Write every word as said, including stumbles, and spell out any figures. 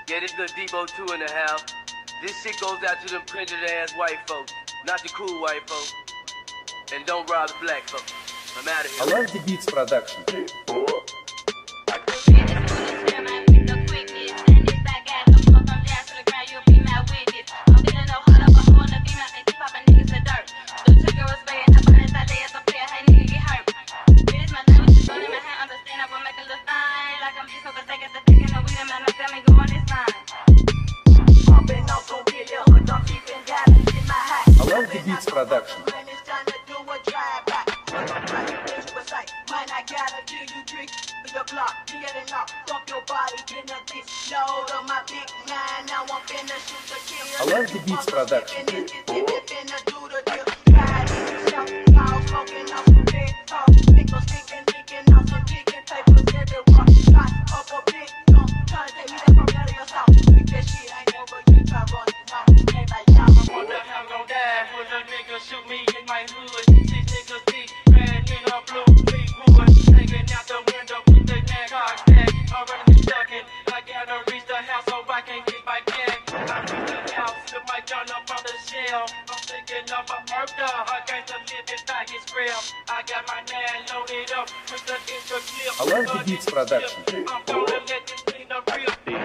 Yeah, this little Debo two and a half. This shit goes out to them prejudice ass white folks, not the cool white folks. And don't rob the black folks. I'm out of here. Olardee Beats production. Olardee Beats production. Olardee Beats production. Shoot me in my hood, six niggas deep, red nigga, blue, big wood, hanging out the window with the neck hard back, already stuck in, I gotta reach the house so I can get my cat. I reach the house with my gun up on the shell, I'm thinking of a murder, I got to live it by his realm. I got my man loaded up with the extra clip. Olardee Beats production. I'm gonna let this thing the real